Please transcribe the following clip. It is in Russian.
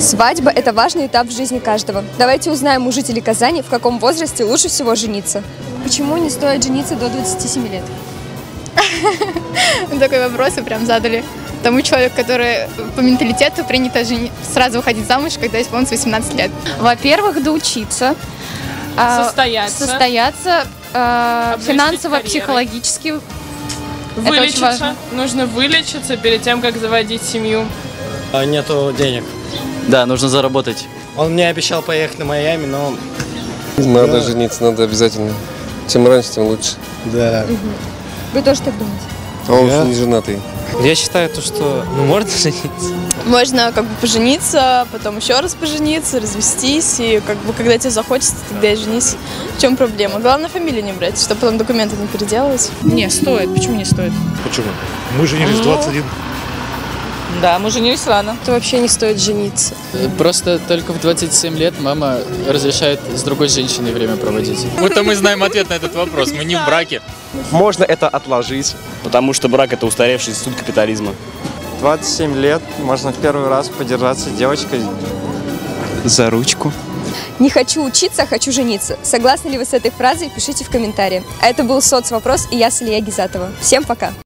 Свадьба – это важный этап в жизни каждого. Давайте узнаем у жителей Казани, в каком возрасте лучше всего жениться. Почему не стоит жениться до 27 лет? Такой вопрос вы прям задали. Тому человеку, который по менталитету принято сразу выходить замуж, когда исполнится 18 лет. Во-первых, доучиться, состояться финансово-психологически. Вылечиться. Нужно вылечиться перед тем, как заводить семью. Нету денег. Да, нужно заработать. Он мне обещал поехать на Майами, но... Надо жениться, надо обязательно. Чем раньше, тем лучше. Да. Вы тоже так думаете? А он еще не женатый. Я считаю, что можно жениться. Можно как бы пожениться, потом еще раз пожениться, развестись, и как бы когда тебе захочется, тогда и женись. В чем проблема? Главное, фамилию не брать, чтобы потом документы не переделывать. Не, стоит. Почему не стоит? Почему? Мы женились в 21. Да, мы женились рано. Это вообще не стоит жениться. Просто только в 27 лет мама разрешает с другой женщиной время проводить. Вот-то мы знаем ответ на этот вопрос, мы не в браке. Можно это отложить, потому что брак – это устаревший институт капитализма. 27 лет, можно в первый раз подержаться с девочкой за ручку. Не хочу учиться, хочу жениться. Согласны ли вы с этой фразой? Пишите в комментарии. А это был соцвопрос, и я Салия Гизатова. Всем пока!